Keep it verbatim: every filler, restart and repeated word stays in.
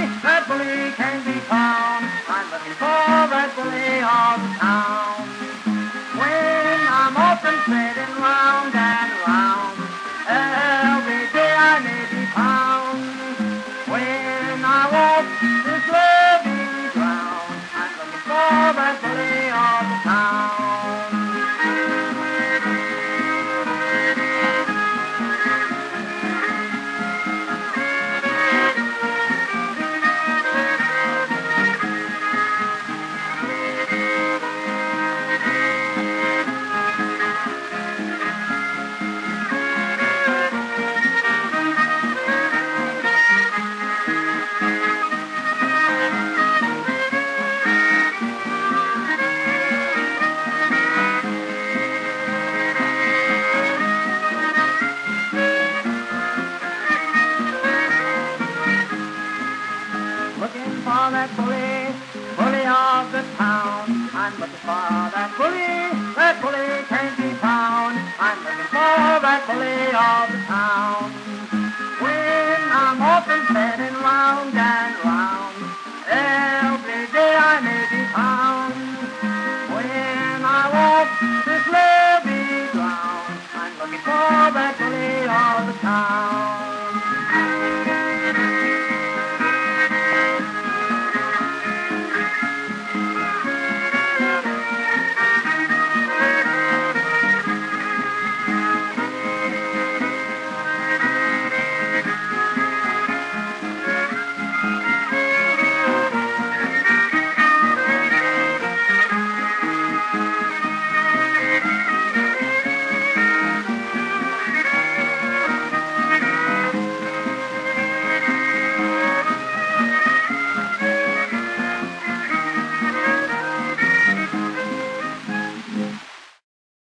that bully can't be found. I'm looking for that bully of the town. When I'm often treading round and round, every day I may be found. When I walk this loving ground, I'm looking for that bully of the town. Looking for that bully, bully of the town. I'm looking for that bully, that bully can't be found. I'm looking for that bully of the town. When I'm often